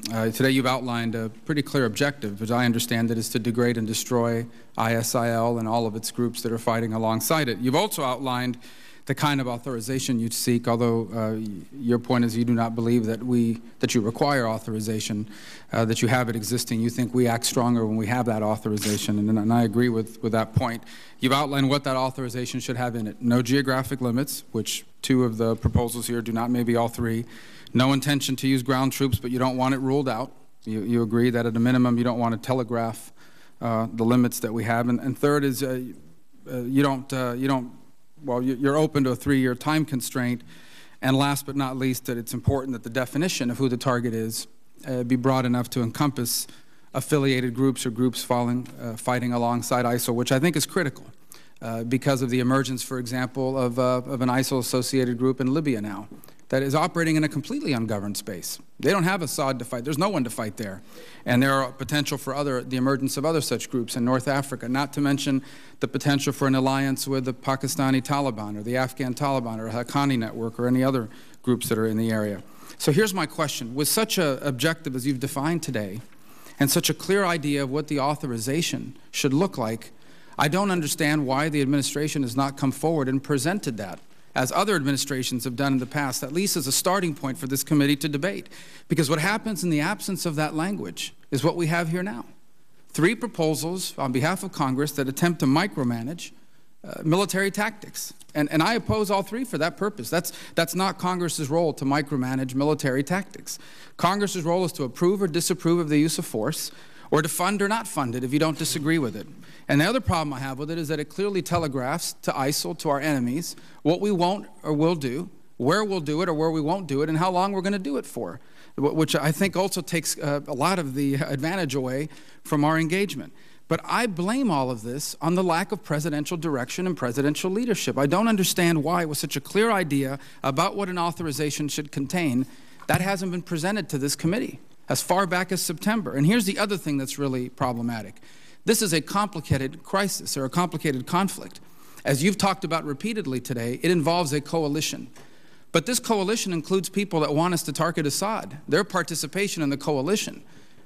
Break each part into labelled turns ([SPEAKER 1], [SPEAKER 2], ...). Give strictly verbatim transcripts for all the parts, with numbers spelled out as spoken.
[SPEAKER 1] Uh, today you've outlined a pretty clear objective, as I understand it, is to degrade and destroy I S I L and all of its groups that are fighting alongside it. You've also outlined the kind of authorization you'd seek, although uh, your point is you do not believe that we that you require authorization, uh, that you have it existing. You think we act stronger when we have that authorization, and, and I agree with, with that point. You've outlined what that authorization should have in it. No geographic limits, which two of the proposals here do not, maybe all three. No intention to use ground troops, but you don't want it ruled out. You, you agree that at a minimum you don't want to telegraph uh, the limits that we have. And, and third is uh, uh, you don't, uh, you don't well, you're open to a three-year time constraint. And last but not least, that it's important that the definition of who the target is uh, be broad enough to encompass affiliated groups or groups falling, uh, fighting alongside ISIL, which I think is critical uh, because of the emergence, for example, of, uh, of an ISIL-associated group in Libya now that is operating in a completely ungoverned space. They don't have Assad to fight. There's no one to fight there. And there are potential for other, the emergence of other such groups in North Africa, not to mention the potential for an alliance with the Pakistani Taliban or the Afghan Taliban or Haqqani Network or any other groups that are in the area. So here's my question. With such an objective as you've defined today and such a clear idea of what the authorization should look like, I don't understand why the administration has not come forward and presented that, as other administrations have done in the past, at least as a starting point for this committee to debate. Because what happens in the absence of that language is what we have here now. Three proposals on behalf of Congress that attempt to micromanage uh, military tactics. And, and I oppose all three for that purpose. That's, that's not Congress's role to micromanage military tactics. Congress's role is to approve or disapprove of the use of force, or to fund or not fund it if you don't disagree with it. And the other problem I have with it is that it clearly telegraphs to ISIL, to our enemies, what we won't or will do, where we'll do it or where we won't do it, and how long we're going to do it for, which I think also takes uh, a lot of the advantage away from our engagement. But I blame all of this on the lack of presidential direction and presidential leadership. I don't understand why, with such a clear idea about what an authorization should contain, that hasn't been presented to this committee as far back as September. And here's the other thing that's really problematic. This is a complicated crisis or a complicated conflict. As you've talked about repeatedly today, it involves a coalition. But this coalition includes people that want us to target Assad. Their participation in the coalition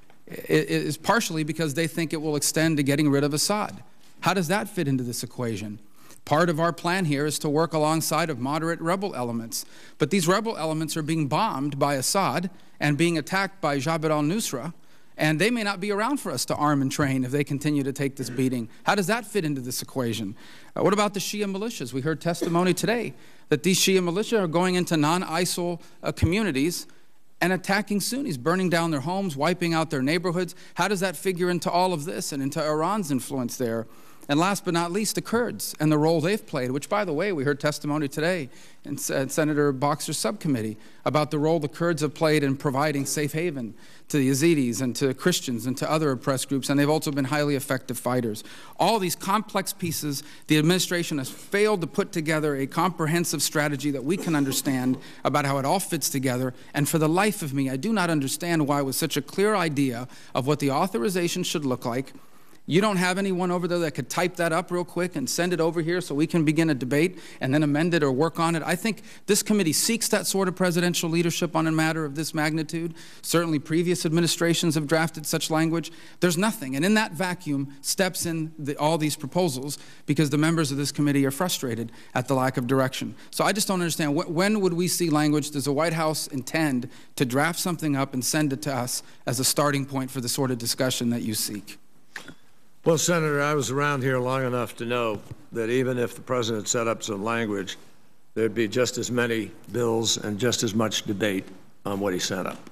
[SPEAKER 1] is partially because they think it will extend to getting rid of Assad. How does that fit into this equation? Part of our plan here is to work alongside of moderate rebel elements. But these rebel elements are being bombed by Assad and being attacked by Jabhat al-Nusra, and they may not be around for us to arm and train if they continue to take this beating. How does that fit into this equation? Uh, what about the Shia militias? We heard testimony today that these Shia militia are going into non-ISIL uh, communities and attacking Sunnis, burning down their homes, wiping out their neighborhoods. How does that figure into all of this and into Iran's influence there? And last but not least, the Kurds and the role they've played, which, by the way, we heard testimony today in Senator Boxer's subcommittee about the role the Kurds have played in providing safe haven to the Yazidis and to Christians and to other oppressed groups, and they've also been highly effective fighters. All these complex pieces, the administration has failed to put together a comprehensive strategy that we can understand about how it all fits together, and for the life of me, I do not understand why, with such a clear idea of what the authorization should look like, you don't have anyone over there that could type that up real quick and send it over here so we can begin a debate and then amend it or work on it. I think this committee seeks that sort of presidential leadership on a matter of this magnitude. Certainly previous administrations have drafted such language. There's nothing. And in that vacuum steps in the, all these proposals because the members of this committee are frustrated at the lack of direction. So I just don't understand. Wh when would we see language? Does the White House intend to draft something up and send it to us as a starting point for the sort of discussion that you seek?
[SPEAKER 2] Well, Senator, I was around here long enough to know that even if the President set up some language, there'd be just as many bills and just as much debate on what he set up.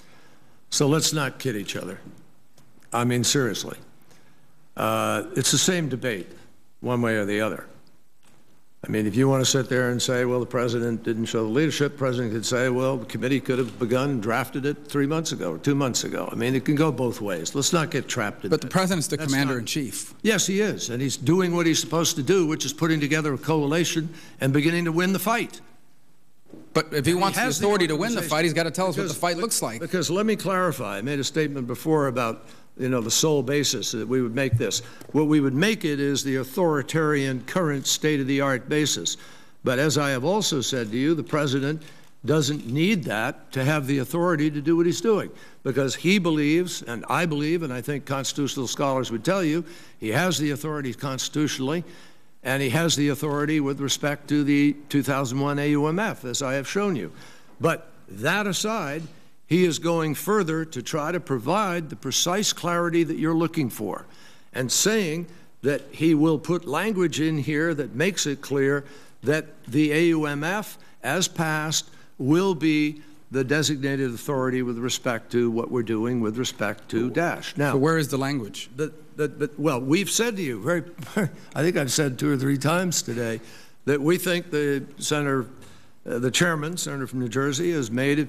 [SPEAKER 2] So let's not kid each other. I mean, seriously. Uh, it's the same debate, one way or the other. I mean, if you want to sit there and say, well, the President didn't show the leadership, the President could say, well, the committee could have begun and drafted it three months ago or two months ago. I mean, it can go both ways. Let's not get trapped in
[SPEAKER 1] But the
[SPEAKER 2] that.
[SPEAKER 1] President's the
[SPEAKER 2] That's
[SPEAKER 1] commander-in-chief.
[SPEAKER 2] Yes, he is, and he's doing what he's supposed to do, which is putting together a coalition and beginning to win the fight.
[SPEAKER 1] But if he
[SPEAKER 2] And
[SPEAKER 1] wants
[SPEAKER 2] he
[SPEAKER 1] the
[SPEAKER 2] has
[SPEAKER 1] authority
[SPEAKER 2] the
[SPEAKER 1] to win the fight, he's got to tell us what the fight looks like.
[SPEAKER 2] Because let me clarify. I made a statement before about, you know, the sole basis that we would make this. What we would make it is the authoritarian, current, state-of-the-art basis. But as I have also said to you, the President doesn't need that to have the authority to do what he's doing, because he believes, and I believe, and I think constitutional scholars would tell you, he has the authority constitutionally, and he has the authority with respect to the two thousand one A U M F, as I have shown you. But that aside, he is going further to try to provide the precise clarity that you're looking for, and saying that he will put language in here that makes it clear that the A U M F, as passed, will be the designated authority with respect to what we're doing with respect to DASH. Now,
[SPEAKER 1] so where is the language?
[SPEAKER 2] The, the, the, well, we've said to you, very, I think I've said two or three times today, that we think the Senator, uh, the chairman, Senator from New Jersey, has made a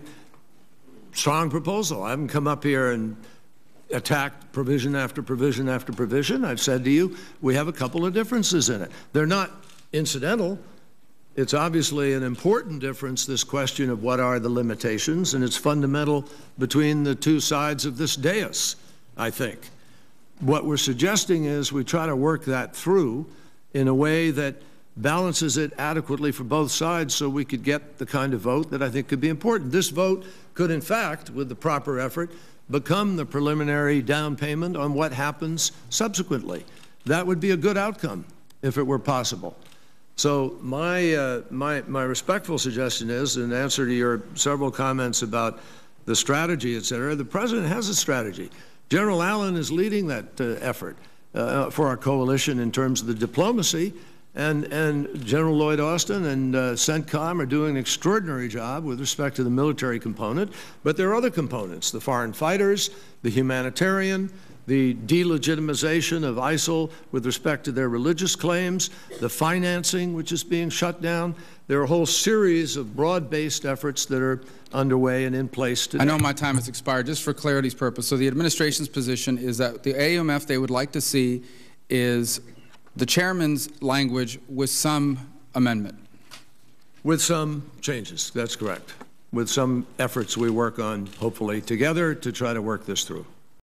[SPEAKER 2] strong proposal. I haven't come up here and attacked provision after provision after provision. I've said to you, we have a couple of differences in it. They're not incidental. It's obviously an important difference, this question of what are the limitations, and it's fundamental between the two sides of this dais, I think. What we're suggesting is we try to work that through in a way that balances it adequately for both sides so we could get the kind of vote that I think could be important. This vote could, in fact, with the proper effort, become the preliminary down payment on what happens subsequently. That would be a good outcome if it were possible. So my, uh, my, my respectful suggestion is, in answer to your several comments about the strategy, et cetera, the President has a strategy. General Allen is leading that uh, effort uh, for our coalition in terms of the diplomacy, and, and General Lloyd Austin and uh, CENTCOM are doing an extraordinary job with respect to the military component, but there are other components, the foreign fighters, the humanitarian, the delegitimization of ISIL with respect to their religious claims, the financing, which is being shut down. There are a whole series of broad-based efforts that are underway and in place today.
[SPEAKER 1] I know my time has expired. Just for clarity's purpose, so the administration's position is that the A U M F they would like to see is the chairman's language with some amendment.
[SPEAKER 2] With some changes, that's correct. With some efforts we work on, hopefully, together to try to work this through.